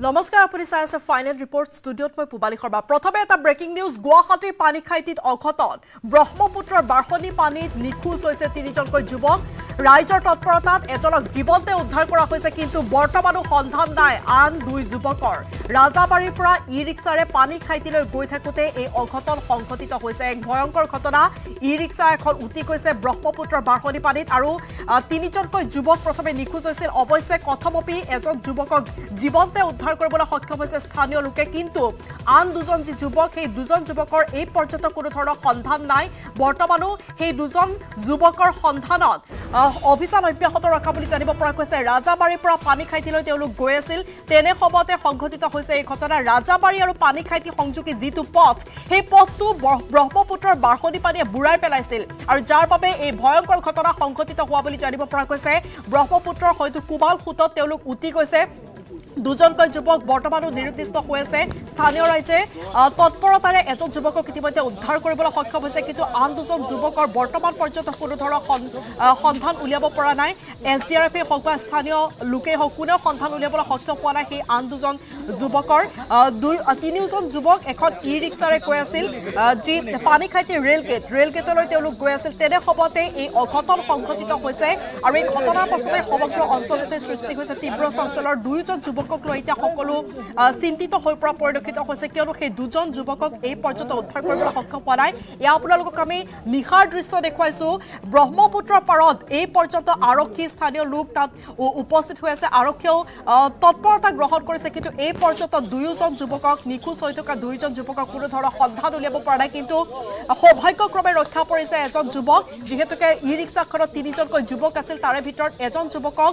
নমস্কাৰ আপুনি চাই আছে ফাইনেল ৰিপৰ্ট ষ্টুডিঅ'ত মই পুবালী শৰ্মা প্ৰথমে এটা ব্ৰেকিং নিউজ গুৱাহাটীৰ পানীখাইতিত অঘটন ব্ৰহ্মপুত্ৰৰ বাঢ়নী পানীত নিখোজ হৈছে তিনিজনকৈ যুৱক ৰাইজৰ তৎপৰতাত এজনক জীৱন্তে উদ্ধাৰ কৰা হৈছে কিন্তু বৰ্তমানো সন্ধান নাই আন দুই যুৱকৰ ৰাজাবাৰীৰ পৰা ই ৰিক্সাৰে পানীখাইতিলৈ গৈ থাকোতে এই অঘটন সংঘটিত হৈছে এক ভয়ংকৰ ঘটনা ই ৰিক্সা এখন উটি গৈছে ব্ৰহ্মপুত্ৰৰ বাঢ়নী পানীত আৰু তিনিজনকৈ যুৱক প্ৰথমে নিখোজ হৈছিল অৱশ্যে কথমপি এজন যুৱকক জীৱন্তে উদ্ধাৰ কৰিবলৈ সক্ষম হৈছে স্থানীয় লোকে কিন্তু আন দুজন যি যুৱক সেই দুজন যুৱকৰ এই পৰ্যন্ত কোনো ধৰণৰ সন্ধান নাই বৰ্তমানো সেই দুজন যুৱকৰ সন্ধানত অভিযান অব্যাহত ৰখা বুলি জানিব পৰা গৈছে ৰাজাবাৰীৰ পৰা পানীখাইতিলৈ তেওঁলোক গৈ আছিল তেনে সময়তে সংঘটিত হৈছে এই ঘটনা ৰাজাবাৰী আৰু পানীখাইতি সংযোগী যিটো পথ সেই পথটো ব্ৰহ্মপুত্ৰৰ বাঢ়নী পানীয়ে বুৰাই পেলাইছিল আৰু যাৰ বাবে এই ভয়ংকৰ ঘটনা সংঘটিত হোৱা বুলি জানিব পৰা গৈছে ব্ৰহ্মপুত্ৰৰ হয়তো কুমাল খুঁটত তেওঁলোক উটি গৈছে দুজনকৈ যুৱক বৰ্তমানো নিৰুদ্দিষ্ট হৈ আছে স্থানীয় ৰাইজে তৎপৰতাৰে এজন যুৱকক ইতিমধ্যে উদ্ধাৰ কৰিবলৈ সক্ষম হৈছে কিন্তু আন দুজন যুৱকৰ বৰ্তমান পৰ্যন্ত কোনো ধৰণৰ সন্ধান উলিয়াব পৰা নাই এছডিআৰএফে হওক বা স্থানীয় লোকেই হওক কোনেও সন্ধান উলিয়াবলৈ সক্ষম হোৱা নাই সেই আন দুজন যুৱকৰ তিনিওজন যুৱক এখন ই ৰিক্সাৰে গৈ আছিল যি পানীখাইতিৰ ৰেলগেটলৈ তেওঁলোক গৈ আছিল তেনে সময়তে এই অঘটন সংঘটিত হৈছে আৰু এই ঘটনাৰ পাছতে সমগ্ৰ অঞ্চলতে সৃষ্টি হৈছে তীব্ৰ চঞ্চলৰ দুয়োজন যুৱকক লৈ এতিয়া সকলো চিন্তিত হৈ পৰা পৰিলক্ষিত হৈছে কিয়নো সেই দুজন যুৱকক এই পৰ্যন্ত উদ্ধাৰ কৰিবলৈ সক্ষম হোৱা নাই এয়া আপোনালোকক আমি নিশাৰ দৃশ্য দেখুৱাইছো ব্ৰহ্মপুত্ৰৰ পাৰত এই পৰ্যন্ত আৰক্ষী স্থানীয় লোক তাত উপস্থিত হৈ আছে আৰক্ষীয়েও তৎপৰতা গ্ৰহণ কৰিছে কিন্তু এই পৰ্যন্ত দুয়োজন যুৱকক নিখোজ হৈ থকা দুয়োজন যুৱকক কোনো ধৰণৰ সন্ধান উলিয়াব পৰা নাই কিন্তু সৌভাগ্যক্ৰমে ৰক্ষা পৰিছে এজন যুৱক যিহেতুকে ই ৰিক্সাখনত তিনিজনকৈ যুৱক আছিল তাৰে ভিতৰত এজন যুৱকক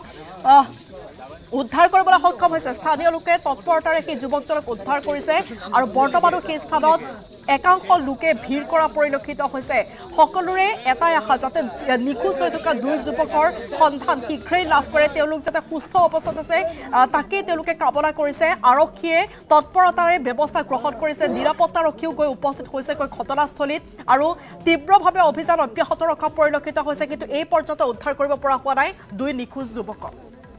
উদ্ধাৰ কৰিবলৈ সক্ষম হৈছে স্থানীয় লোকে তৎপৰতাৰে সেই যুৱকজনক উদ্ধাৰ কৰিছে আৰু বৰ্তমানো সেই স্থানত একাংশ লোকে ভিৰ কৰা পৰিলক্ষিত হৈছে সকলোৰে এটাই আশা যাতে নিখোজ হৈ থকা দুই যুৱকৰ সন্ধান শীঘ্ৰেই লাভ কৰে তেওঁলোক যাতে সুস্থ অৱস্থাত আছে তাকেই তেওঁলোকে কামনা কৰিছে আৰক্ষীয়ে তৎপৰতাৰে ব্যৱস্থা গ্ৰহণ কৰিছে নিৰাপত্তাৰক্ষীও গৈ উপস্থিত হৈছে ঘটনাস্থলীত আৰু তীব্ৰভাৱে অভিযান অব্যাহত ৰখা পৰিলক্ষিত হৈছে কিন্তু এই পৰ্যন্ত উদ্ধাৰ কৰিব পৰা হোৱা নাই দুই নিখোজ যুৱকক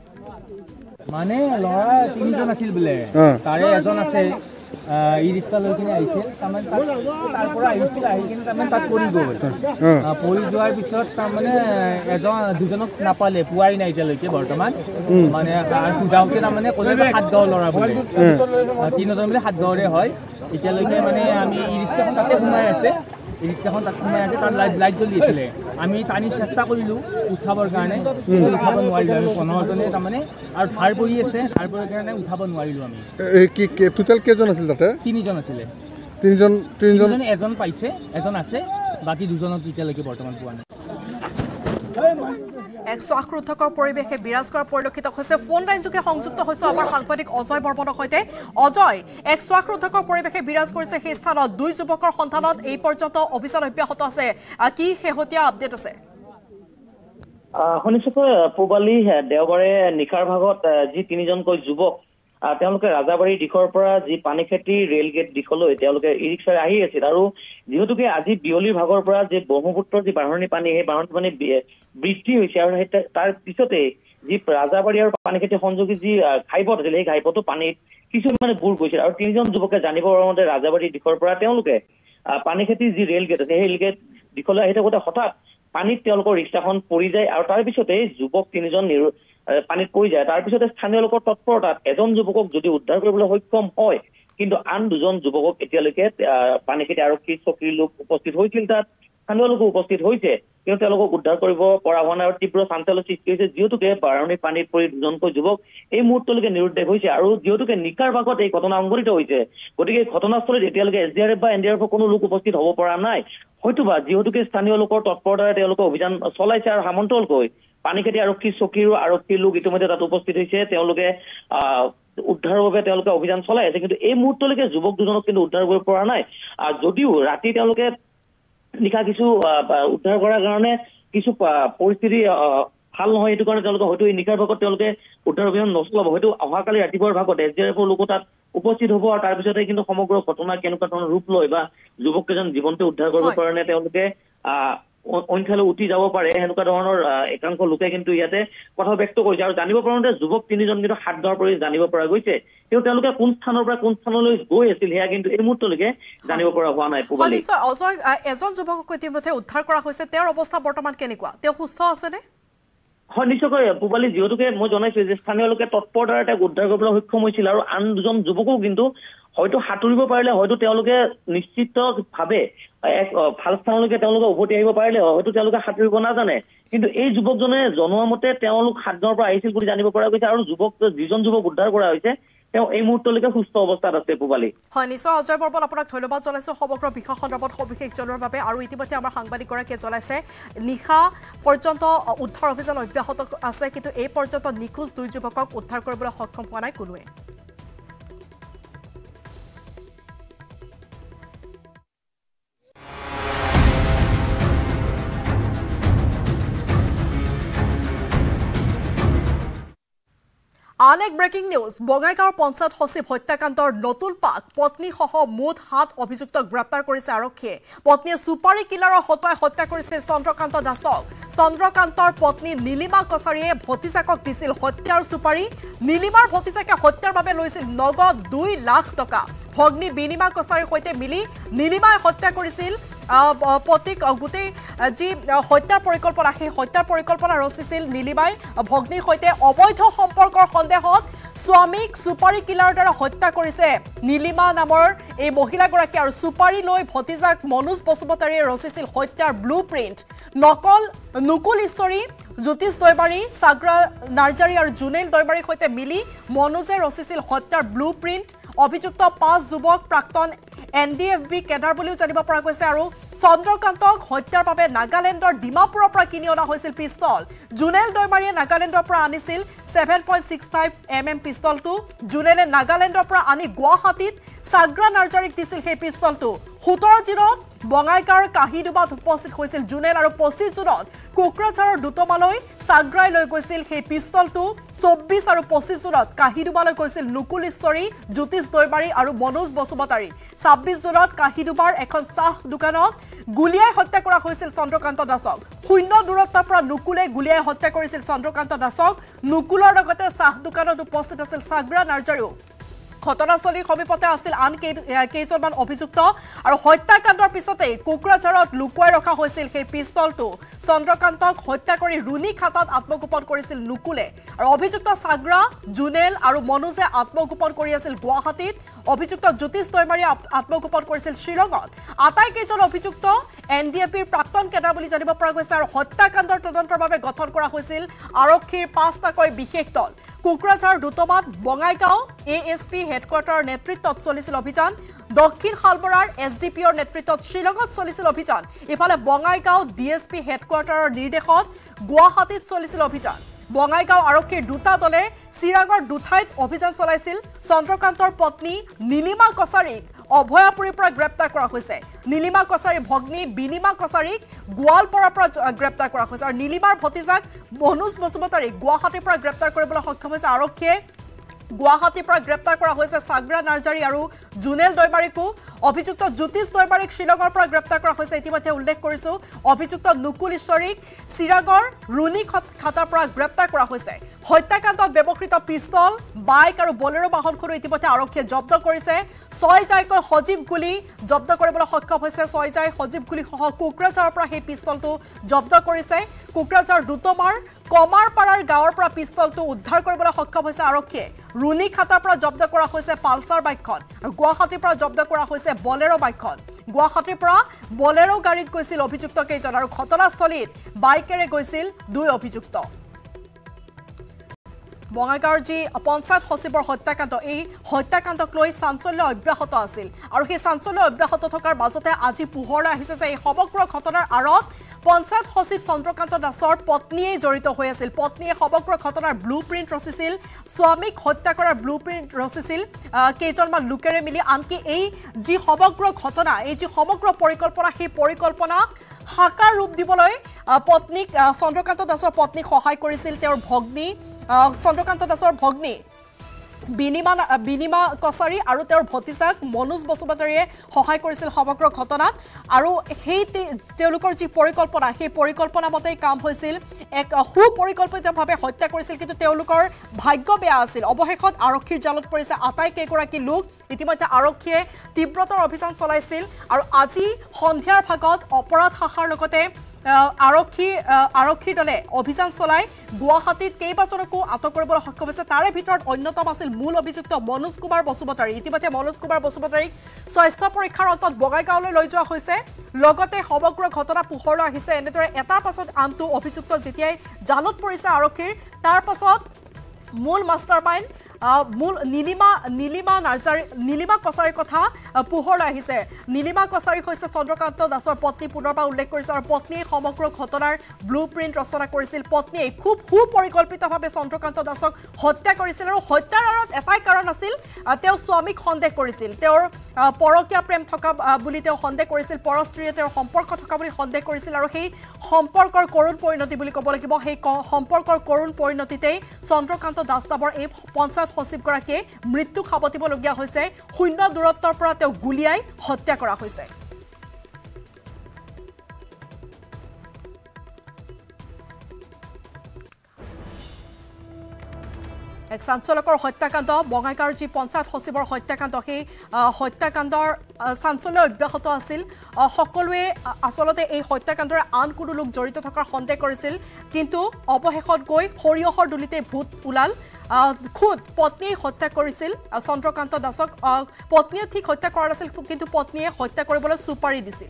মানে লৰা তিনিজন আছিল বোলে তাৰে এজন আছে ই ৰিক্সা লৈ কিনে আহিছিল তাৰমানে তাৰ পৰা আহিছিল আহি কিনে তাৰমানে তাত পৰি গ'ল পৰি যোৱাৰ পিছত তাৰমানে দুজনক নাপালে পোৱাই নাই এতিয়ালৈকে বৰ্তমান মানে গাঁৱতে তাৰমানে ক'লে 7 গাঁৱৰ ল'ৰা বোলে তিনিজন বোলে 7 গাঁৱৰে হয় এতিয়ালৈকে মানে আমি ই ৰিক্সাখন তাতে সোমাই আছে ই ৰিক্সাখন তাত সোমাই আছে তাত লাইট জ্বলি আছিলে আমি টানি চেষ্টা কৰিলোঁ উঠাবৰ কাৰণে উঠাব নোৱাৰিলোঁ আমি 15জনে তাৰমানে আৰু ধাৰ পৰি আছে ধাৰ পৰাৰ কাৰণে উঠাব নোৱাৰিলোঁ আমি কি টোটেল কেইজন আছিল তাতে তিনিজন আছিলে তিনিজন এজন পাইছে এজন আছে বাকী দুজনক এতিয়ালৈকে বৰ্তমান পোৱা নাই এক শ্বাসৰুদ্ধকৰ পৰিৱেশে বিৰাজ কৰা পৰিলক্ষিত হৈছে ফোন লাইন যোগে সংযুক্ত হৈছে আমাৰ সাংবাদিক অজয় বৰ্মনৰ সৈতে অজয় এক শ্বাসৰুদ্ধকৰ পৰিৱেশে বিৰাজ কৰিছে সেই স্থানত দুই যুৱকৰ সন্ধানত এই পৰ্যন্ত অভিযান অব্যাহত আছে কি শেহতীয়া আপডেট আছে শুনিছোঁ পুবালী দেওবাৰে নিশাৰ ভাগত যি তিনিজনকৈ যুৱক তেওঁলোকে ৰাজাবাৰী দিশৰ পৰা যি পানীখাইতি ৰেল গেট দিশলৈ তেওঁলোকে ই ৰিক্সাৰে আহি আছিল আৰু যিহেতুকে আজি বিয়লিৰ ভাগৰ পৰা যে ব্ৰহ্মপুত্ৰৰ যি বাঢ়নী পানী সেই বাঢ়নী পানী বৃদ্ধি হৈছে আৰু তাৰ পিছতে যি ৰাজাবাৰী আৰু পানীখাইতি সংযোগী যি ঘাইপথ আছিল সেই ঘাইপথো পানীত কিছু মানে বুৰ গৈছিল আৰু তিনিজন যুৱকে জানিব পৰা মতে ৰাজাবাৰী দিশৰ পৰা তেওঁলোকে পানীখাইতি যি ৰেল গেট আছে সেই ৰেল গেট দিশলৈ আহি থাকোঁতে হঠাৎ পানীত তেওঁলোকৰ ৰিক্সাখন পৰি যায় আৰু তাৰ পিছতে যুৱক তিনিজন পানীত পৰি যায় তাৰপিছতে স্থানীয় লোকৰ তৎপৰতাত এজন যুৱকক যদি উদ্ধাৰ কৰিবলৈ সক্ষম হয় কিন্তু আন দুজন যুৱকক এতিয়ালৈকে পানীখাইতি আৰক্ষী চকীৰ লোক উপস্থিত হৈছিল তাত স্থানীয় লোকো উপস্থিত হৈছে কিন্তু তেওঁলোকক উদ্ধাৰ কৰিব পৰা হোৱা নাই আৰু তীব্ৰ চাঞ্চল্যৰ সৃষ্টি হৈছে যিহেতুকে বাঢ়নী পানীত পৰি দুজনকৈ যুৱক এই মুহূৰ্তলৈকে নিৰুদ্দেশ হৈছে আৰু যিহেতুকে নিশাৰ ভাগত এই ঘটনা সংঘটিত হৈছে গতিকে ঘটনাস্থলীত এতিয়ালৈকে এছডিআৰএফ বা এনডিআৰএফৰ কোনো লোক উপস্থিত হ'ব পৰা নাই হয়তোবা যিহেতুকে স্থানীয় লোকৰ তৎপৰতাৰে তেওঁলোকে অভিযান চলাইছে আৰু সামন্তলকৈ পানীখাইতি আৰক্ষী চকীৰ আৰক্ষীৰ লোক ইতিমধ্যে তাত উপস্থিত হৈছে তেওঁলোকে উদ্ধাৰৰ বাবে তেওঁলোকে অভিযান চলাই আছে কিন্তু এই মুহূৰ্তলৈকে যুৱক দুজনক কিন্তু উদ্ধাৰ কৰিব পৰা নাই যদিও ৰাতি তেওঁলোকে নিশা কিছু উদ্ধাৰ কৰাৰ কাৰণে কিছু পৰিস্থিতি ভাল নহয় এইটো কাৰণে তেওঁলোকে হয়তো এই নিশাৰ ভাগত তেওঁলোকে উদ্ধাৰ অভিযান নচলাব হয়তো অহাকালি ৰাতিপুৱাৰ ভাগত এছডিআৰএফৰ লোকো তাত উপস্থিত হ'ব আৰু তাৰপিছতে কিন্তু সমগ্ৰ ঘটনা কেনেকুৱা ধৰণৰ ৰূপ লয় বা যুৱককেইজন জীৱনটো উদ্ধাৰ কৰিবৰ কাৰণে তেওঁলোকে অন্যফালে উঠি যাব পাৰে হেনেকুৱা ধৰণৰ একাংশ লোকে কিন্তু ইয়াতে কথা ব্যক্ত কৰিছে আৰু জানিব পৰা মতে যুৱক তিনিজন কিন্তু হাত ধৰা পৰি জানিব পৰা গৈছে কিন্তু তেওঁলোকে কোন স্থানৰ পৰা কোন স্থানলৈ গৈ আছিল সেয়া কিন্তু এই মুহূৰ্তলৈকে জানিব পৰা হোৱা নাই পুবালি এজন যুৱকক ইতিমধ্যে উদ্ধাৰ কৰা হৈছে তেওঁৰ অৱস্থা বৰ্তমান কেনেকুৱা তেওঁ সুস্থ আছেনে হয় নিশ্চয়কৈ পুবালি যিহেতুকে মই জনাইছো যে স্থানীয় লোকে তৎপৰতাৰে তেওঁক উদ্ধাৰ কৰিবলৈ সক্ষম হৈছিল আৰু আন দুজন যুৱকো কিন্তু হয়তো সাঁতুৰিব পাৰিলে হয়তো তেওঁলোকে নিশ্চিতভাৱে এক ভাল স্থানলৈকে তেওঁলোকে উভতি আহিব পাৰিলে হয়তো তেওঁলোকে সাঁতুৰিব নাজানে কিন্তু এই যুৱকজনে জনোৱা মতে তেওঁলোক সাতগাঁৱৰ পৰা আহিছিল বুলি জানিব পৰা গৈছে আৰু যিজন যুৱক উদ্ধাৰ কৰা হৈছে তেওঁ এই মুহূৰ্তলৈকে সুস্থ অৱস্থাত আছে পুবালি হয় নিশ্চয় অজয় বৰ্মন আপোনাক ধন্যবাদ জনাইছো সমগ্ৰ বিষয় সন্দৰ্ভত সবিশেষ জনোৱাৰ বাবে আৰু ইতিমধ্যে আমাৰ সাংবাদিকগৰাকীয়ে জনাইছে নিশা পৰ্যন্ত উদ্ধাৰ অভিযান অব্যাহত আছে কিন্তু এই পৰ্যন্ত নিখোজ দুই যুৱকক উদ্ধাৰ কৰিবলৈ সক্ষম হোৱা নাই কোনোৱে আন এক ব্ৰেকিং নিউজ বঙাইগাঁৱৰ পঞ্চায়ত সচিব হত্যাকাণ্ডৰ নতুন পাক পত্নীসহ মুঠ 7 অভিযুক্তক গ্ৰেপ্তাৰ কৰিছে আৰক্ষীয়ে পত্নীয়ে সুপাৰী কিলাৰৰ হত্যাই হত্যা কৰিছিল চন্দ্ৰকান্ত দাসক চন্দ্ৰকান্তৰ পত্নী নীলিমা কছাৰীয়ে ভতিজাকক দিছিল হত্যাৰ সুপাৰী নীলিমাৰ ভতিজাকে হত্যাৰ বাবে লৈছিল নগদ 2 লাখ টকা ভগ্নী বিনিমা কছাৰীৰ সৈতে মিলি নীলিমাই হত্যা কৰিছিল পতিক গোটেই যি হত্যাৰ পৰিকল্পনা সেই হত্যাৰ পৰিকল্পনা ৰচিছিল নীলিমাই ভগ্নীৰ সৈতে অবৈধ সম্পৰ্কৰ সন্দেহত স্বামীক সুপাৰী কিলাৰ দ্বাৰা হত্যা কৰিছে নীলিমা নামৰ এই মহিলাগৰাকী আৰু সুপাৰী লৈ ভতিজাক মনোজ বসুমতাৰীয়ে ৰচিছিল হত্যাৰ ব্লুপ্ৰিণ্ট নুকুল ঈশ্বৰী জ্যোতিষ দৈবাৰী সাগৰা নাৰ্জাৰী আৰু জুনেল দৈবাৰীৰ সৈতে মিলি মনোজে ৰচিছিল হত্যাৰ ব্লুপ্ৰিণ্ট অভিযুক্ত 5 যুৱক প্ৰাক্তন এনডিএফবি কেডাৰ বুলিও জানিব পৰা গৈছে আৰু চন্দ্ৰকান্তক হত্যাৰ বাবে নাগালেণ্ডৰ ডিমাপুৰৰ পৰা কিনি অনা হৈছিল পিস্তল জুনেল দৈমাৰীয়ে নাগালেণ্ডৰ পৰা আনিছিল 7.65 পিস্তলটো জুনেলে নাগালেণ্ডৰ পৰা আনি গুৱাহাটীত সাগৰা নাৰ্জাৰীক দিছিল সেই পিস্তলটো 17 জুনত বঙাইগাঁৱৰ কাহিডুবাত উপস্থিত হৈছিল জুনেল আৰু 25 জুনত কোকৰাঝাৰৰ দুটমালৈ সাগৰাই লৈ গৈছিল সেই পিস্তলটো 24 আৰু 25 জুনত কাহিডুবালৈ গৈছিল নুকুল ঈশ্বৰী জ্যোতিষ দৈবাৰী আৰু মনোজ বসুমতাৰী 26 জুনত কাহিডুবাৰ এখন চাহ দোকানত গুলিয়াই হত্যা কৰা হৈছিল চন্দ্ৰকান্ত দাসক শূন্য দূৰত্বৰ পৰা নুকুলে গুলিয়াই হত্যা কৰিছিল চন্দ্ৰকান্ত দাসক নুকুলৰ লগতে চাহ দোকানত উপস্থিত আছিল সাগৰা নাৰ্জাৰীও ঘটনাস্থলীৰ সমীপতে আছিল আন কেইজনমান অভিযুক্ত আৰু হত্যাকাণ্ডৰ পিছতে কোকৰাঝাৰত লুকুৱাই ৰখা হৈছিল সেই পিস্তলটো চন্দ্ৰকান্তক হত্যা কৰি ৰুণী খাতাত আত্মগোপন কৰিছিল নুকুলে আৰু অভিযুক্ত সাগৰা জুনেল আৰু মনোজে আত্মগোপন কৰি আছিল গুৱাহাটীত অভিযুক্ত জ্যোতিষ দৈমাৰীয়ে আত্মগোপন কৰিছিল শ্ৰীলংকাত আটাইকেইজন অভিযুক্ত এনডিএফবিৰ প্ৰাক্তন কেডাৰ বুলি জানিব পৰা গৈছে আৰু হত্যাকাণ্ডৰ তদন্তৰ বাবে গঠন কৰা হৈছিল আৰক্ষীৰ 5টাকৈ বিশেষ দল কোকৰাঝাৰ দুটমাত বঙাইগাঁও এএছপি হেডকোৱাৰ্টাৰৰ নেতৃত্বত চলিছিল অভিযান দক্ষিণ শালমৰাৰ এছডিপিঅৰ নেতৃত্বত শ্ৰীলংকাত চলিছিল অভিযান ইফালে বঙাইগাঁও ডিএছপি হেডকোৱাৰ্টাৰৰ নিৰ্দেশত গুৱাহাটীত চলিছিল অভিযান বঙাইগাঁও আৰক্ষীৰ দুটা দলে চিৰাঙৰ দুঠাইত অভিযান চলাইছিল চন্দ্ৰকান্তৰ পত্নী নীলিমা কছাৰীক অভয়াপুৰীৰ পৰা গ্ৰেপ্তাৰ কৰা হৈছে নীলিমা কছাৰীৰ ভগ্নী বিনিমা কছাৰীক গোৱালপাৰাৰ পৰা গ্ৰেপ্তাৰ কৰা হৈছে আৰু নীলিমাৰ ভতিজাক মনোজ বসুমতাৰীক গুৱাহাটীৰ পৰা গ্ৰেপ্তাৰ কৰিবলৈ সক্ষম হৈছে আৰক্ষীয়ে গুৱাহাটীৰ পৰা গ্ৰেপ্তাৰ কৰা হৈছে সাগৰা নাৰ্জাৰী আৰু জুনেল দৈমাৰীকো অভিযুক্ত জ্যোতিষ দৈমাৰীক শ্ৰীলংকাৰ পৰা গ্ৰেপ্তাৰ কৰা হৈছে ইতিমধ্যে উল্লেখ কৰিছো অভিযুক্ত নুকুল ঈশ্বৰীক চিৰাগৰ ৰুণী খাতাৰ পৰা গ্ৰেপ্তাৰ কৰা হৈছে হত্যাকাণ্ডত ব্যৱহৃত পিস্তল বাইক আৰু বলেৰো বাহনখনো ইতিমধ্যে আৰক্ষীয়ে জব্দ কৰিছে 6 জাইকৈ সজীৱ গুলি জব্দ কৰিবলৈ সক্ষম হৈছে 6 জাই সজীৱ গুলি সহ কোকৰাঝাৰৰ পৰা সেই পিস্তলটো জব্দ কৰিছে কোকৰাঝাৰ দুটমাৰ কমাৰপাৰাৰ গাঁৱৰ পৰা পিস্তলটো উদ্ধাৰ কৰিবলৈ সক্ষম হৈছে আৰক্ষীয়ে ৰুণী খাতাৰ পৰা জব্দ কৰা হৈছে পালচাৰ বাইকখন আৰু গুৱাহাটীৰ পৰা জব্দ কৰা হৈছে বলেৰো বাইকখন গুৱাহাটীৰ পৰা বলেৰো গাড়ীত গৈছিল অভিযুক্ত কেইজন আৰু ঘটনাস্থলীত বাইকেৰে গৈছিল 2 অভিযুক্ত বঙাইগাঁৱৰ যি পঞ্চায়ত সচিবৰ হত্যাকাণ্ড এই হত্যাকাণ্ডক লৈ চাঞ্চল্য অব্যাহত আছিল আৰু সেই চাঞ্চল্য অব্যাহত থকাৰ মাজতে আজি পোহৰলৈ আহিছে যে এই সমগ্ৰ ঘটনাৰ আঁৰত পঞ্চায়ত সচিব চন্দ্ৰকান্ত দাসৰ পত্নীয়ে জড়িত হৈ আছিল পত্নীয়ে সমগ্ৰ ঘটনাৰ ব্লুপ্ৰিণ্ট ৰচিছিল স্বামীক হত্যা কৰাৰ ব্লুপ্ৰিণ্ট ৰচিছিল কেইজনমান লোকেৰে মিলি আনকি এই যি সমগ্ৰ ঘটনা এই যি সমগ্ৰ পৰিকল্পনা সেই পৰিকল্পনা সাকাৰ ৰূপ দিবলৈ পত্নীক চন্দ্ৰকান্ত দাসৰ পত্নীক সহায় কৰিছিল তেওঁৰ ভগ্নী চন্দ্ৰকান্ত দাসৰ ভগ্নী বিনিমা কছাৰী আৰু তেওঁৰ ভতিজাক মনোজ বসুমতাৰীয়ে সহায় কৰিছিল সমগ্ৰ ঘটনাত আৰু সেই তেওঁলোকৰ যি পৰিকল্পনা সেই পৰিকল্পনা মতেই কাম হৈছিল এক সুপৰিকল্পিতভাৱে হত্যা কৰিছিল কিন্তু তেওঁলোকৰ ভাগ্য বেয়া আছিল অৱশেষত আৰক্ষীৰ জালত পৰিছে আটাইকেইগৰাকী লোক ইতিমধ্যে আৰক্ষীয়ে তীব্ৰতৰ অভিযান চলাইছিল আৰু আজি সন্ধিয়াৰ ভাগত অপৰাধ শাখাৰ লগতে আৰক্ষীৰ দলে অভিযান চলাই গুৱাহাটীত কেইবাজনকো আটক কৰিবলৈ সক্ষম হৈছে তাৰে ভিতৰত অন্যতম আছিল মূল অভিযুক্ত মনোজ কুমাৰ বসুমতাৰী ইতিমধ্যে মনোজ কুমাৰ বসুমতাৰীক স্বাস্থ্য পৰীক্ষাৰ অন্তত বঙাইগাঁৱলৈ লৈ যোৱা হৈছে লগতে সমগ্ৰ ঘটনা পোহৰলৈ আহিছে এনেদৰে এটাৰ পাছত আনটো অভিযুক্ত যেতিয়াই জালত পৰিছে আৰক্ষীৰ তাৰ পাছত মূল মাষ্টাৰমাইণ্ড মূল নীলিমা কছাৰীৰ কথা পোহৰলৈ আহিছে নীলিমা কছাৰী হৈছে চন্দ্ৰকান্ত দাসৰ পত্নী পুনৰবাৰ উল্লেখ কৰিছে আৰু পত্নীয়ে সমগ্ৰ ঘটনাৰ ব্লু প্ৰিণ্ট ৰচনা কৰিছিল পত্নীয়ে খুব সুপৰিকল্পিতভাৱে চন্দ্ৰকান্ত দাসক হত্যা কৰিছিল আৰু হত্যাৰ আঁৰত এটাই কাৰণ আছিল তেওঁ স্বামীক সন্দেহ কৰিছিল তেওঁৰ পৰকীয়া প্ৰেম থকা বুলি তেওঁ সন্দেহ কৰিছিল পৰস্ত্ৰীয়ে তেওঁৰ সম্পৰ্ক থকা বুলি সন্দেহ কৰিছিল আৰু সেই সম্পৰ্কৰ কৰুণ পৰিণতি বুলি ক'ব লাগিব সেই সম্পৰ্কৰ কৰুণ পৰিণতিতেই চন্দ্ৰকান্ত দাস নামৰ এই পঞ্চায়ত সচিবগৰাকীয়ে মৃত্যুক সাৱটিবলগীয়া হৈছে শূন্য দূৰত্বৰ পৰা তেওঁ গুলিয়াই হত্যা কৰা হৈছে এক চাঞ্চল্যকৰ হত্যাকাণ্ড বঙাইগাঁৱৰ যি পঞ্চায়ত সচিবৰ হত্যাকাণ্ড সেই হত্যাকাণ্ডৰ চাঞ্চল্য অব্যাহত আছিল সকলোৱে আচলতে এই হত্যাকাণ্ডৰ আন কোনো লোক জড়িত থকাৰ সন্দেহ কৰিছিল কিন্তু অৱশেষত গৈ সৰিয়হৰ দুলিতে ভূত ওলাল খুদ পত্নীয়ে হত্যা কৰিছিল চন্দ্ৰকান্ত দাসক পত্নীয়ে ঠিক হত্যা কৰা নাছিল কিন্তু পত্নীয়ে হত্যা কৰিবলৈ সুপাৰি দিছিল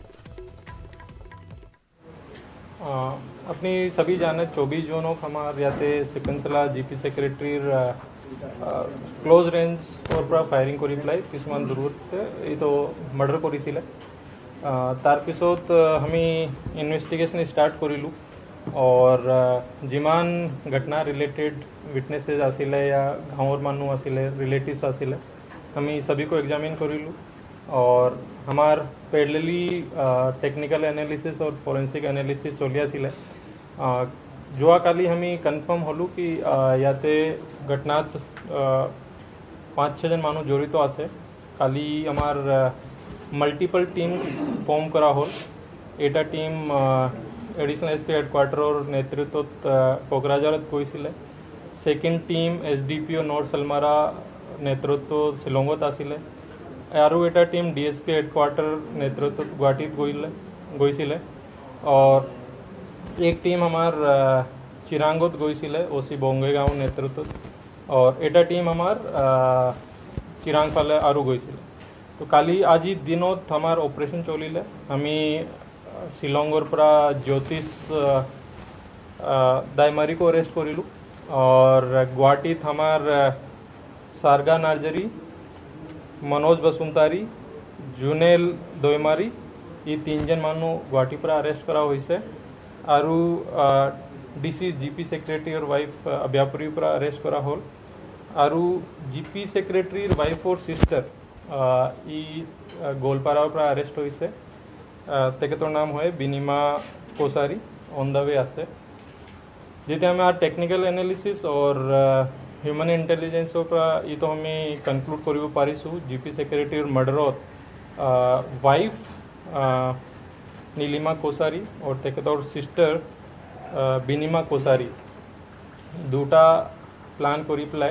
अपनी सभी जाने 24 जून को हमारे याते सिकंसला जीपी सेक्रेटरी क्लोज रेंज और पूरा फायरिंग को रिप्लाई किसमान जरूरत ये तो मर्डर करिছিলে तार पिছত हमी इन्वेस्टिगेशन स्टार्ट करिलु और जिमान घटना रिलेटेड विटनेसेस आसिले या गाँवर मानू आसिले रिलेटिव्स आसिले हमी सभी को एग्जामिन करिलु और हमार पैरेलली टेक्निकल एनालिसिस और फोरेंसिक एनालिसिस चलि आसिले যোৱাকালি আমি কনফাৰ্ম হলো কি ইয়াতে ঘটনাত 5-6 জন মানুহ জড়িত আছে কালি আমাৰ মাল্টিপল টিমস ফৰ্ম কৰা হ'ল এটা টিম এডিশনাল এসপি হেডকোয়ার্টাৰৰ নেতৃত্বত কোকৰাঝাৰত গৈছিলে second team SDPO north Salmara নেতৃত্বত শিলঙত আছিলে আৰু এটা টিম ডিএসপি হেডকোয়ার্টাৰ নেতৃত্বত গুৱাহাটীত গৈছিলে और एक टीम हमार चिरांगत গৈছিলে ओसी বঙ্গাইগাঁও नेतृत्व और एटा टीम हमार चिरांग फाले आरु গৈছিলে तो काली आज दिनत हमार ऑपरेशन चलिले हमी शिलंगर পৰা ज्योतिष दायमारी को अरेस्ट करिलु और गुवाहाटीत हमार सारगा नार्जरी मनोज बसुमतारी जुनेल दयमारी ये 3 जन मानु गुवाहाटी पर अरेस्ट करा होइसे आरु डीसी जीपी सेक्रेटरी और वाइफ अभ्यापुरी पर अरेस्ट करा होल आरु जीपी सेक्रेटरी वाइफ और सिस्टर ई गोलपारा पर अरेस्ट होइसे तेकेतर नाम है बिनिमा कोसारी ऑन द वे आसे जेते हमें टेक्निकल एनालिसिस और ह्यूमन इंटेलिजेंस पर ये तो हमें कनक्लूड करिब पारिसु जीपी सेक्रेटरी मर्डरत वाइफ नीलिमा कोसारी और तेकेतर सिस्टर बिनिमा कोसारी दुटा प्लान करी पेलाय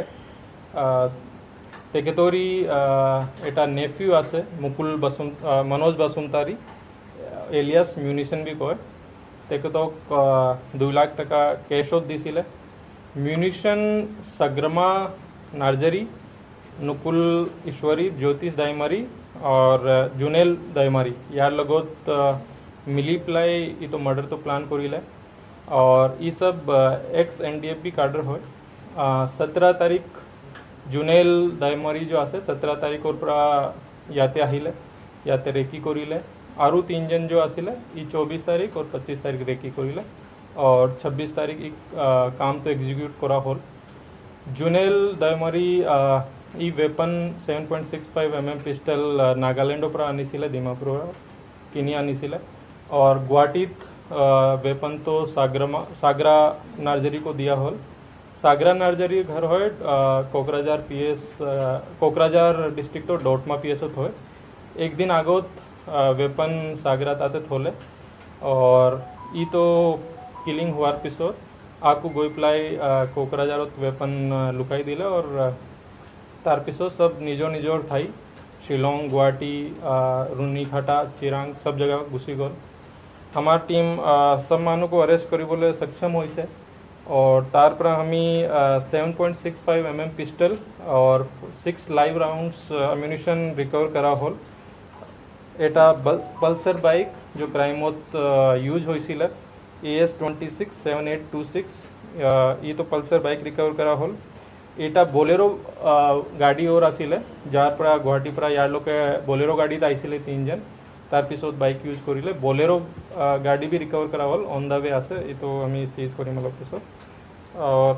तेकेतरी एटा नेफ्यू आसे मुकुल मनोज बसुमतारी एलियास म्यूनिशन भी कय तेकेतक 2 लाख टका कैशत दिছিলে म्यूनिशन सग्रमा नार्जरी नुकुल ईश्वरी ज्योतिष दायमारी और जुनेल दायमारी यार लगत मिली पेलाय ये तो मर्डर तो प्लान करिले और ये सब एक्स एनडीएफबी कार्डर हो 17 तारीख जुनेल दायमारी जो आसे 17 तारीख और पूरा याते आहिले याते रेकी करिले आरु 3 जन जो आसिले ये 24 तारीख और 25 तारीख रेकी करिले और 26 तारीख काम तो एग्जीक्यूट करा होल जुनेल दायमारी ई वेपन 7.65 mm पिस्टल नागालैंड पर आनिছিলে डिमापुर किनी आनिছিলে और गुवाहाटीत वेपन तो सागरा नार्जरी को दिया होल सागरा नार्जारी घर है Kokrajhar PS Kokrajhar district Dotma PS है एक दिन आगत वेपन सागरा ताते थोले और ई तो किलिंग हुआर पिছত आकु गई पेलाई कोकराझारत वेपन लुकाई दिले और तार पिছত सब निजर निजर ठाई शिलंग गुवाहाटी रुनीखाटा चिरांग सब जगह घुसी गल हमार टीम सब मानू को अरेस्ट करिबले सक्षम होइसे और तार पर हमी 7.65 mm पिस्टल और 6 लाइव राउंड्स अम्यूनिशन रिकवर करा होल एटा पल्सर बाइक जो क्राइमत यूज होइसिले AS 267826 ये तो पल्सर बाइक रिकवर करा होल एटा बोलेरो गाड़ी और आसिले जार पर गुवाहाटी पर यार लोके बोलेरो गाड़ी आइसिले 3 जन तार पिছত बाइक यूज करिले बोलेरो गाड़ी भी रिकवर करा होल ऑन द वे आसे ये तो हमी सीज करिम अलग पिছত और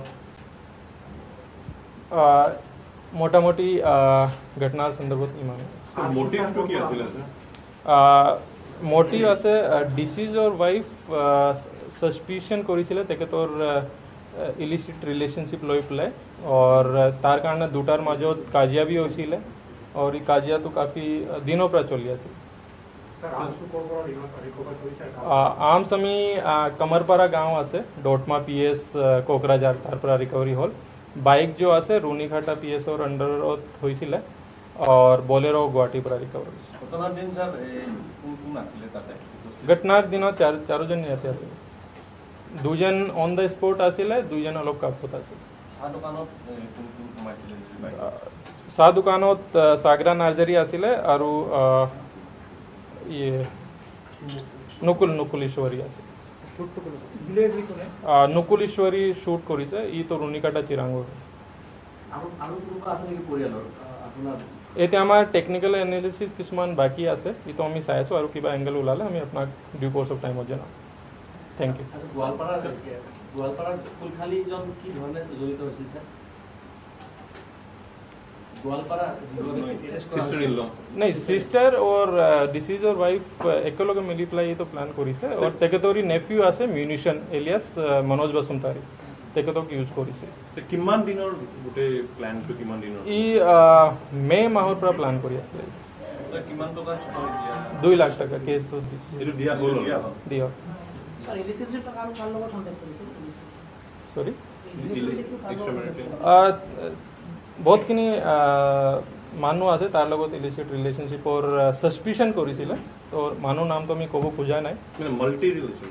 मोटामोटी घटनार संदर्भत इमान मोटिव तो की आसिले सर मोटिव आसे डिसीज और वाइफ सस्पिशन करिसिले तेकेतर इलिसिट रिलेशनशिप लई पेলাই और तार कारणे दुटार মাজত কাজিয়া भी হৈছিলে और ई কাজিয়া तो काफी दिनों पर चली आसे आर्म्स आमी कमरपारा गाँव आसे डोटमा PS कोकराझार तार पर रिकवरी हल बाइक जो आसे रुनीखाटा PS और अंडर হৈছিলে और बोलेरो गुवाहाटी पर रिकवरी घटनार दिन चार जन याते आसे दुजन ऑन द स्पॉट आसिले दुजन अलग कापत आसिले सा दुकानत सागरा नार्जारी आसिले और ये नुकुल ईश्वरी आसिले नुकुल ईश्वरी शूट करिছে ই তো रुनीकाटा चिरांगोर এতিয়া আমাৰ টেকনিক্যাল এনালিসিস কিছুমান বাকি আছে ই তো আমি চাই আছো আৰু কিবা এংগল ওলালে আমি আপোনাক ডিউ কোর্স অফ টাইমত জনাম থ্যাংক ইউ গোৱালপাৰাৰ ফুলখালী জন কি ধৰণে জড়িত হৈছিল sir Goalpara sister in law नहीं सिस्टर और डिसीज और वाइफ एकेलगे मिली पेলাই ये तो प्लान करिছে और तेकेतरी नेफ्यू আছে মিউনিশন এলিয়াস মনোজ বসুমতাৰী তেকেতক ইউজ কৰিছে তো কিমান দিনৰ গুটে প্ল্যান তো কিমান দিনৰ ই মে মাহৰ পৰা প্লান কৰি আছে তো কিমান টকা 2 লাখ টাকা কেছ তো এটো দিয়া হল দিও স্যার রিলেশনশিপ কার কার লগত কন্টাক্ট কৰিছিল সরি এক্সট্রামিনেটেড বহুতখিনি মানুহ আছে তাৰ লগত ইলিচিট ৰিলেশনশিপৰ সাসপিশন কৰিছিলে তো মানুহ নাম তো আমি ক'ব খোজা নাই মানে মাল্টি রিলেশন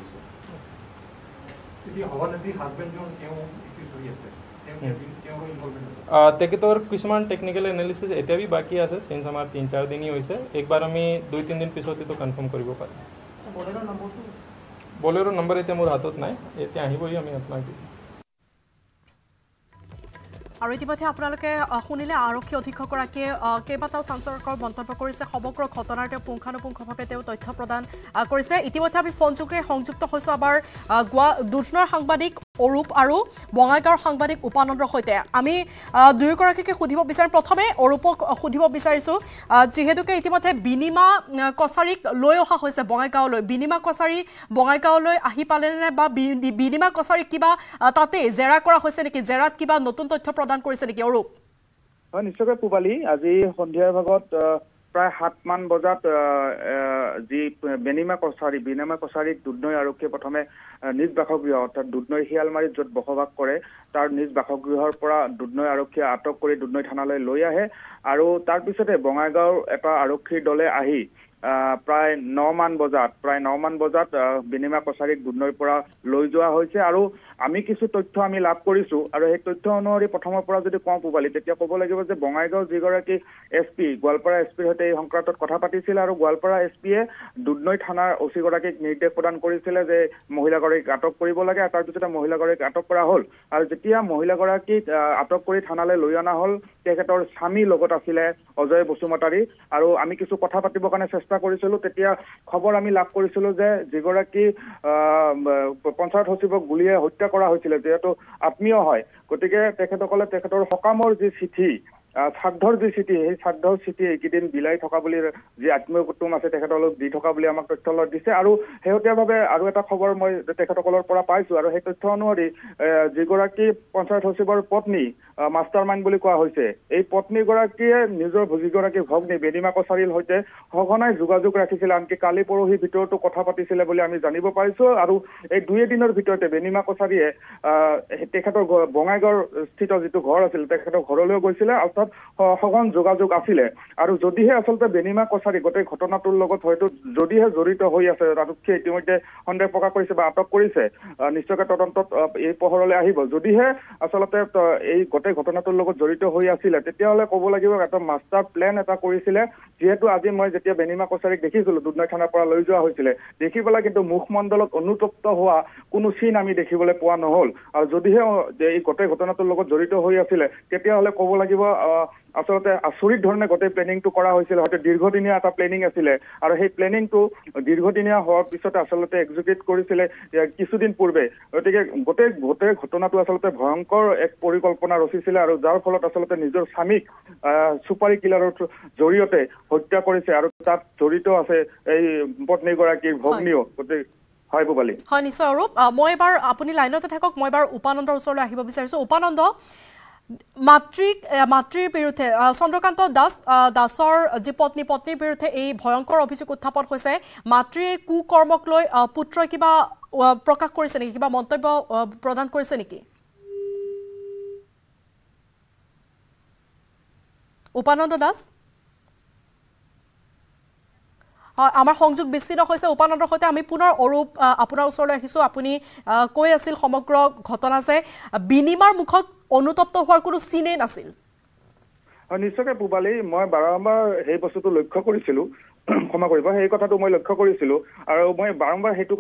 তেখেতৰ কিছুমান টেকনিক্যাল এনালিসিস এতিয়া भी বাকি আছে সিন্স আমাৰ 3-4 দিনই হৈছে একবাৰ আমি 2-3 দিন পিছত তো কনফার্ম কৰিব পাৰিম बोलेरो नंबर এতিয়া মোৰ হাতত নাই এতিয়া আহিবই আমি আপোনাক আৰু ইতিমধ্যে আপোনালোকে শুনিলে আৰক্ষী অধীক্ষকগৰাকীয়ে কেইবাটাও চাঞ্চল্যকৰ মন্তব্য কৰিছে সমগ্ৰ ঘটনাৰ তেওঁ পুংখানুপুংখভাৱে তেওঁ তথ্য প্ৰদান কৰিছে ইতিমধ্যে আমি ফোনযোগে সংযুক্ত হৈছো আমাৰ দুধনৈৰ সাংবাদিক অৰূপ আৰু বঙাইগাঁৱৰ সাংবাদিক উপানন্দৰ সৈতে আমি দুয়োগৰাকীকে সুধিব বিচাৰিম প্ৰথমে অৰূপক সুধিব বিচাৰিছো যিহেতুকে ইতিমধ্যে বিনিমা কছাৰীক লৈ অহা হৈছে বঙাইগাঁৱলৈ বিনিমা কছাৰী বঙাইগাঁৱলৈ আহি পালেনে বা বিনিমা কছাৰীক কিবা তাতে জেৰা কৰা হৈছে নেকি জেৰাত কিবা নতুন তথ্য প্ৰদান কৰিছে নেকি অৰূপ হয় নিশ্চয়কৈ পুবালি আজি সন্ধিয়াৰ ভাগত প্ৰায় 7 মান বজাত যি বিনিমা কছাৰীক দুধনৈ আৰক্ষীয়ে প্ৰথমে নিজ বাসগৃহ অৰ্থাৎ দুধনৈ শিয়ালমাৰীত য'ত বসবাস কৰে তাৰ নিজ বাসগৃহৰ পৰা দুধনৈ আৰক্ষীয়ে আটক কৰি দুধনৈ থানালৈ লৈ আহে আৰু তাৰ পিছতে বঙাইগাঁৱৰ এটা আৰক্ষীৰ দলে আহি প্ৰায় 9 মান বজাত বিনিমা কছাৰীক দুধনৈৰ পৰা লৈ যোৱা হৈছে আৰু আমি কিছু তথ্য আমি লাভ কৰিছো আৰু এই তথ্য অনুসৰি প্ৰথমৰ পৰা যদি কওঁ পুবালি তেতিয়া ক'ব লাগিব যে বঙাইগাঁও যিগৰাকী SP গোৱালপাৰা SPৰ সৈতে এই সংক্ৰান্তত কথা পাতিছিল আৰু গোৱালপাৰা SPয়ে দুধনৈ থানাৰ OC গৰাকীক নিৰ্দেশ প্ৰদান কৰিছিলে যে মহিলাগৰাকীক আটক কৰিব লাগে আৰু তাৰ পিছতে মহিলাগৰাকীক আটক কৰা হ'ল আৰু যেতিয়া মহিলাগৰাকীক আটক কৰি থানালৈ লৈ অনা হ'ল তেখেতৰ স্বামী লগত আছিলে অজয় বসুমতাৰী আৰু আমি কিছু কথা পাতিবৰ কাৰণে চেষ্টা কৰিছিলো তেতিয়া খবৰ আমি লাভ কৰিছিলো যে যিগৰাকী পঞ্চায়ত সচিবক গুলীয়াই হত্যা কৰা হৈছিল যেহেতু আত্মীয় হয় গতিকে তেখেতসকলে তেখেতৰ সকামৰ যি চিঠি শ্ৰাদ্ধৰ যি চিঠি সেই শ্ৰাদ্ধৰ চিঠি এইকেইদিন বিলাই থকা বুলি যি আত্মীয় কুটুম আছে তেখেতলোক দি থকা বুলি আমাক তথ্য দিছে আৰু শেহতীয়াভাৱে আৰু এটা খবৰ মই তেখেতসকলৰ পৰা পাইছো আৰু সেই তথ্য অনুসৰি যিগৰাকী পঞ্চায়ত সচিবৰ পত্নী মাষ্টাৰ মাইণ্ড বুলি কোৱা হৈছে এই পত্নীগৰাকীয়ে নিজৰ যিগৰাকী ভগ্নী বেনিমা কছাৰীৰ সৈতে সঘনাই যোগাযোগ ৰাখিছিলে আনকি কালি পৰহি ভিতৰতো কথা পাতিছিলে বুলি আমি জানিব পাৰিছো আৰু এই 2 দিনৰ ভিতৰতে বেনিমা কছাৰীয়ে তেখেতৰ বঙাইগাঁৱৰ স্থিত যিটো ঘৰ আছিল তেখেতৰ ঘৰলৈ গৈছিলে অৰ্থাৎ সঘন যোগাযোগ আছিলে আৰু যদিহে আচলতে বেনিমা কছাৰী গোটেই ঘটনাটোৰ লগত হয়তো যদিহে জড়িত হৈ আছে আৰক্ষীয়ে ইতিমধ্যে সন্দেহ প্ৰকাশ কৰিছে বা আটক কৰিছে নিশ্চয়কৈ তদন্তত এই পোহৰলৈ আহিব যদিহে আচলতে এই গোটেই ঘটনাটোৰ লগত জড়িত হৈ আছিলে তেতিয়াহ'লে ক'ব লাগিব এটা মাষ্টাৰ প্লেন এটা কৰিছিলে যিহেতু আজি মই যেতিয়া বেনিমা কছাৰীক দেখিছিলো দুধনৈ থানাৰ পৰা লৈ যোৱা হৈছিলে দেখি পেলাই কিন্তু মুখমণ্ডলত অনুতপ্ত হোৱা কোনো চিন আমি দেখিবলৈ পোৱা নহ'ল আৰু যদিহে এই গোটেই ঘটনাটোৰ লগত জড়িত হৈ আছিলে তেতিয়াহ'লে ক'ব লাগিব আচলতে আচৰিত ধৰণে গোটেই প্লেনিংটো কৰা হৈছিল হয়তো দীৰ্ঘদিনীয়া এটা প্লেনিং আছিলে আৰু সেই প্লেনিংটো দীৰ্ঘদিনীয়া হোৱাৰ পিছতে আচলতে এক্সিকিউট কৰিছিলে কিছুদিন পূৰ্বে গতিকে গোটেই ঘটনাটো আচলতে ভয়ংকৰ এক পৰিকল্পনা ৰচিছিলে আৰু যাৰ ফলত আচলতে নিজৰ স্বামীক সুপাৰী কিলাৰৰ জৰিয়তে হত্যা কৰিছে আৰু তাত জড়িত আছে এই পত্নীগৰাকীৰ ভগ্নীও গতিকে হয় পুবালী হয় নিশ্চয় অৰূপ মই এবাৰ আপুনি লাইনতে থাকক মই এবাৰ উপানন্দৰ ওচৰলৈ আহিব বিচাৰিছো উপানন্দ মাতৃৰ বিৰুদ্ধে চন্দ্ৰকান্ত দাসৰ যি পত্নীৰ বিৰুদ্ধে এই ভয়ংকৰ অভিযোগ উত্থাপন হৈছে মাতৃয়ে কুকৰ্মক লৈ পুত্ৰই কিবা প্ৰকাশ কৰিছে নেকি কিবা মন্তব্য প্ৰদান কৰিছে নেকি উপানন্দ দাস আমাৰ সংযোগ বিচ্ছিন্ন হৈছে উপানন্দৰ সৈতে আমি পুনৰ অৰূপ আপোনাৰ ওচৰলৈ আহিছো আপুনি কৈ আছিল সমগ্ৰ ঘটনা যে বিনিমাৰ মুখত অনুতপ্ত হোৱাৰ কোনো চিনেই নাছিল নিশ্চয়কৈ পুবালী মই বাৰম্বাৰ সেই বস্তুটো লক্ষ্য কৰিছিলো ক্ষমা কৰিব সেই কথাটো মই লক্ষ্য কৰিছিলো আৰু মই বাৰম্বাৰ সেইটো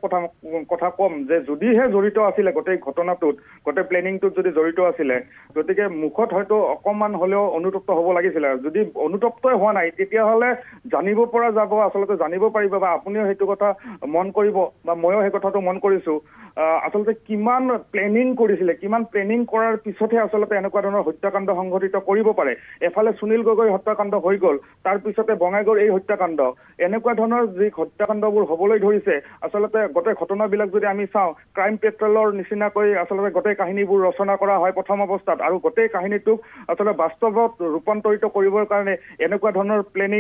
কথা কম যে যদিহে জড়িত আছিলে গোটেই ঘটনাটোত গোটেই প্লেনিংটোত যদি জড়িত আছিলে গতিকে মুখত হয়তো অকণমান হ'লেও অনুতপ্ত হ'ব লাগিছিলে যদি অনুতপ্তই হোৱা নাই তেতিয়াহ'লে জানিব পৰা যাব আচলতে জানিব পাৰিব বা আপুনিও সেইটো কথা মন কৰিব বা ময়ো সেই কথাটো মন কৰিছো আচলতে কিমান প্লেনিং কৰিছিলে কিমান প্লেনিং কৰাৰ পিছতহে আচলতে এনেকুৱা ধৰণৰ হত্যাকাণ্ড সংঘটিত কৰিব পাৰে এফালে সুনীল গগৈ হত্যাকাণ্ড হৈ গ'ল তাৰ পিছতে বঙাইগাঁৱৰ এই হত্যাকাণ্ড এনেকুৱা ধৰণৰ যি হত্যাকাণ্ডবোৰ হ'বলৈ ধৰিছে আচলতে গোটেই ঘটনাবিলাক যদি আমি চাওঁ ক্ৰাইম পেট্ৰলৰ নিচিনাকৈ আচলতে গোটেই কাহিনীবোৰ ৰচনা কৰা হয় প্ৰথম অৱস্থাত আৰু গোটেই কাহিনীটোক আচলতে বাস্তৱত ৰূপান্তৰিত কৰিবৰ কাৰণে এনেকুৱা ধৰণৰ প্লেনিং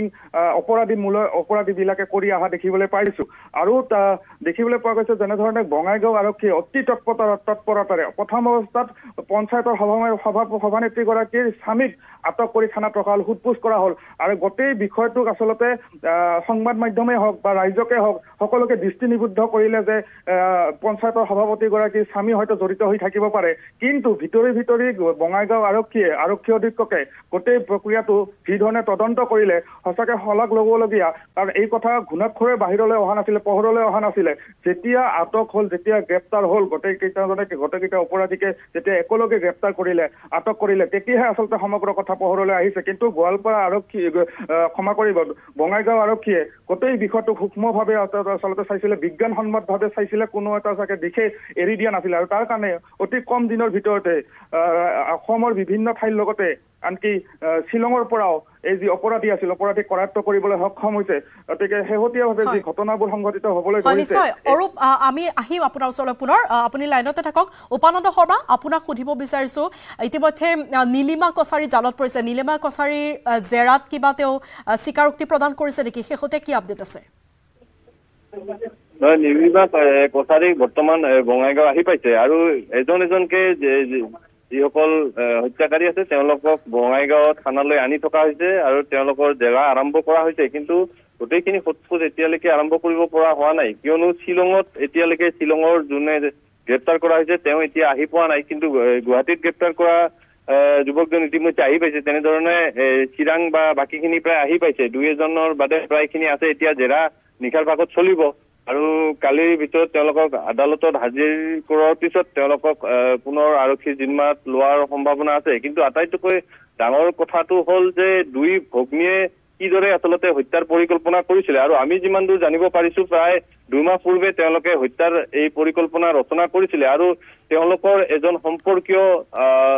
অপৰাধীবিলাকে কৰি অহা দেখিবলৈ পাইছো আৰু দেখিবলৈ পোৱা গৈছে যেনেধৰণে বঙাইগাঁও আৰক্ষী অতি তৎপৰতাৰে প্ৰথম অৱস্থাত পঞ্চায়তৰ সভানেত্ৰীগৰাকীৰ স্বামীক আটক কৰি থানাত ৰখা হ'ল সোধপোছ কৰা হ'ল আৰু গোটেই বিষয়টোক আচলতে সংবাদ মাধ্যমেই হওক বা ৰাইজকে হওক সকলোকে দৃষ্টি নিবদ্ধ কৰিলে যে পঞ্চায়তৰ সভাপতিগৰাকীৰ স্বামী হয়তো জড়িত হৈ থাকিব পাৰে কিন্তু ভিতৰি বঙাইগাঁও আৰক্ষী অধীক্ষকে গোটেই প্ৰক্ৰিয়াটো যিধৰণে তদন্ত কৰিলে সঁচাকে শলাগ ল'বলগীয়া কাৰণ এই কথা ঘূণাক্ষৰে বাহিৰলৈ অহা নাছিলে পোহৰলৈ অহা নাছিলে যেতিয়া আটক হ'ল যেতিয়া গ্ৰেপ্তাৰ হ'ল গোটেইকেইটা অপৰাধীকে যেতিয়া একেলগে গ্ৰেপ্তাৰ কৰিলে আটক কৰিলে তেতিয়াহে আচলতে সমগ্ৰ কথা পোহৰলৈ আহিছে কিন্তু গোৱালপাৰা আৰক্ষী ক্ষমা কৰিব বঙাইগাঁও আৰক্ষীয়ে গোটেই বিষয়টোক সূক্ষ্মভাৱে আচলতে চাইছিলে বিজ্ঞানসন্মতভাৱে চাইছিলে কোনো এটা চাগে দিশে এৰি দিয়া নাছিলে আৰু তাৰ কাৰণে অতি কম দিনৰ ভিতৰতে অসমৰ বিভিন্ন ঠাইৰ লগতে আনকি শ্বিলঙৰ পৰাও এই যি অপৰাধী আছিল অপৰাধীক কৰায়ত্ব কৰিবলৈ সক্ষম হৈছে গতিকে শেহতীয়াভাৱে যি ঘটনাবোৰ সংঘটিত হ'বলৈ ধৰিছে অৰূপ আমি আহিম আপোনাৰ ওচৰলৈ পুনৰ আপুনি লাইনতে থাকক উপানন্দ শৰ্মা আপোনাক সুধিব বিচাৰিছো ইতিমধ্যে নীলিমা কছাৰী জালত পৰিছে নীলিমা কছাৰীৰ জেৰাত কিবা তেওঁ স্বীকাৰোক্তি প্ৰদান কৰিছে নেকি শেহতীয়া কি আপডেট আছে নীলিমা কছাৰী বৰ্তমান বঙাইগাঁও আহি পাইছে আৰু এজনকে যিসকল হত্যাকাৰী আছে তেওঁলোকক বঙাইগাঁও থানালৈ আনি থকা হৈছে আৰু তেওঁলোকৰ জেৰা আৰম্ভ কৰা হৈছে কিন্তু গোটেইখিনি সোধপোছ এতিয়ালৈকে আৰম্ভ কৰিব পৰা হোৱা নাই কিয়নো শ্বিলঙত এতিয়ালৈকে শ্বিলঙৰ যোনে গ্ৰেপ্তাৰ কৰা হৈছে তেওঁ এতিয়া আহি পোৱা নাই কিন্তু গুৱাহাটীত গ্ৰেপ্তাৰ কৰা যুৱকজন ইতিমধ্যে আহি পাইছে তেনেধৰণে চিৰাং বা বাকীখিনি প্ৰায় আহি পাইছে 2-এজনৰ বাদে প্ৰায়খিনি আছে এতিয়া জেৰা নিশাৰ ভাগত চলিব আৰু কালিৰ ভিতৰত তেওঁলোকক আদালতত হাজিৰ কৰাৰ পিছত তেওঁলোকক পুনৰ আৰক্ষী জিম্মাত লোৱাৰ সম্ভাৱনা আছে কিন্তু আটাইতকৈ ডাঙৰ কথাটো হ'ল যে দুই ভগ্নীয়ে কিদৰে আচলতে হত্যাৰ পৰিকল্পনা কৰিছিলে আৰু আমি যিমান দূৰ জানিব পাৰিছো প্ৰায় 2 মাহ পূৰ্বে তেওঁলোকে হত্যাৰ এই পৰিকল্পনা ৰচনা কৰিছিলে আৰু তেওঁলোকৰ এজন সম্পৰ্কীয়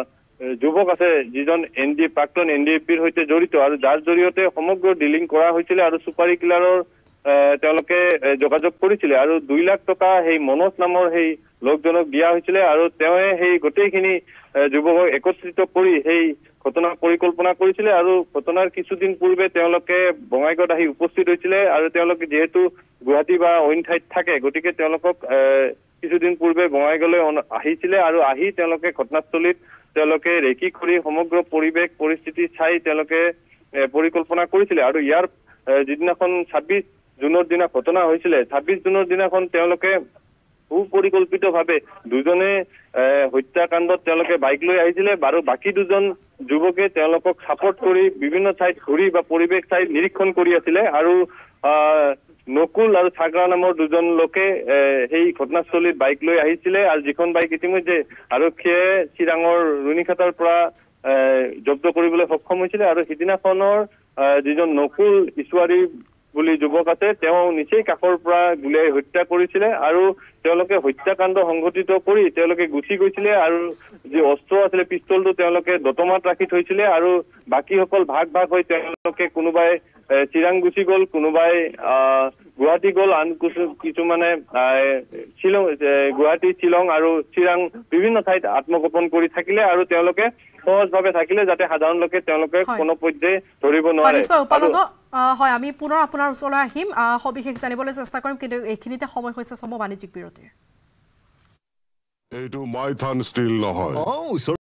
যুৱক আছে যিজন প্ৰাক্তন NDAPৰ সৈতে জড়িত আৰু যাৰ জৰিয়তে সমগ্ৰ ডিলিং কৰা হৈছিলে আৰু সুপাৰী কিলাৰৰ তেওঁলোকে যোগাযোগ কৰিছিলে আৰু 2 লাখ টকা সেই মনোজ নামৰ সেই লোকজনক দিয়া হৈছিলে আৰু তেওঁ সেই গোটেইখিনি যুৱকক একত্ৰিত কৰি সেই ঘটনা পৰিকল্পনা কৰিছিলে আৰু ঘটনাৰ কিছুদিন পূৰ্বে তেওঁলোকে বঙাইগাঁৱত আহি উপস্থিত হৈছিলে আৰু তেওঁলোকে যেহেতু গুৱাহাটী বা অইন ঠাইত থাকে গতিকে তেওঁলোকক কিছুদিন পূৰ্বে বঙাইগাঁৱলৈ আহিছিলে আৰু আহি তেওঁলোকে ঘটনাস্থলীত তেওঁলোকে ৰেকি কৰি সমগ্ৰ পৰিৱেশ পৰিস্থিতি চাই তেওঁলোকে পৰিকল্পনা কৰিছিলে আৰু ইয়াৰ যিদিনাখন 26 জুনৰ দিনা ঘটনা হৈছিলে 26 জুনৰ দিনাখন তেওঁলোকে সুপৰিকল্পিতভাৱে দুজনে হত্যাকাণ্ডত তেওঁলোকে বাইক লৈ আহিছিলে আৰু বাকী দুজন যুৱকে তেওঁলোকক সাপোৰ্ট কৰি বিভিন্ন ঠাইত ঘূৰি বা পৰিৱেশ ঠাইত নিৰীক্ষণ কৰি আছিলে আৰু নকুল আৰু সাগৰা নামৰ দুজন লোকে সেই ঘটনাস্থলীত বাইক লৈ আহিছিলে আৰু যিখন বাইক ইতিমধ্যে আৰক্ষীয়ে চিৰাঙৰ ৰুণিখাটাৰ পৰা জব্দ কৰিবলৈ সক্ষম হৈছিলে আৰু সিদিনাখনৰ যিজন নকুল ইছৱাৰী বুলি যুৱক আছে তেওঁ নিচেই কাষৰ পৰা গুলিয়াই হত্যা কৰিছিলে আৰু তেওঁলোকে হত্যাকাণ্ড সংঘটিত কৰি তেওঁলোকে গুচি গৈছিলে আৰু যি অস্ত্ৰ আছিলে পিস্তলটো তেওঁলোকে দতমাত ৰাখি থৈছিলে আৰু বাকীসকল ভাগ হৈ তেওঁলোকে কোনোবাই চিৰাং গুচি গ'ল কোনোবাই গুৱাহাটী গ'ল আন কিছুমানে শ্বিলং গুৱাহাটী শ্বিলং আৰু চিৰাং বিভিন্ন ঠাইত আত্মগোপন কৰি থাকিলে আৰু তেওঁলোকে সহজভাৱে থাকিলে যাতে সাধাৰণ লোকে তেওঁলোকে কোনো পৰ্যায়ে ধৰিব নোৱাৰে হয় আমি পুনৰ আপোনাৰ ওচৰলৈ আহিম সবিশেষ জানিবলৈ চেষ্টা কৰিম কিন্তু এইখিনিতে সময় হৈছে বাণিজ্যিক বিৰতিৰ এইটো মাইথান ষ্টিল নহয়